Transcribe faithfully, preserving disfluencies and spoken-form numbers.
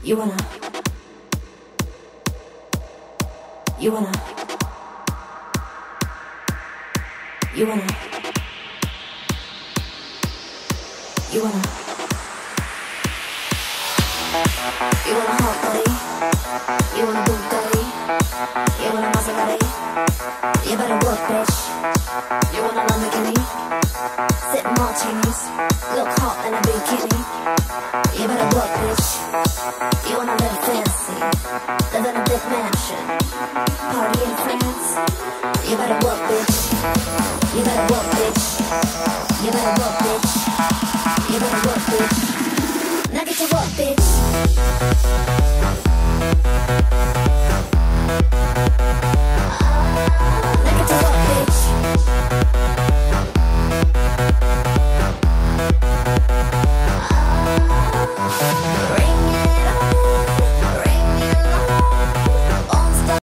You wanna, you wanna, you wanna, you wanna, you want a hot body, you want a Bugatti, you want a Maserati, you better work, bitch. You want a Lamborghini, sip martinis, look hot in a bikini. You better work, bitch. You wanna live fancy, live in a big mansion, party in France. You better work, bitch. You better work, bitch. You better work, bitch. You better work, bitch. Now get to work, bitch.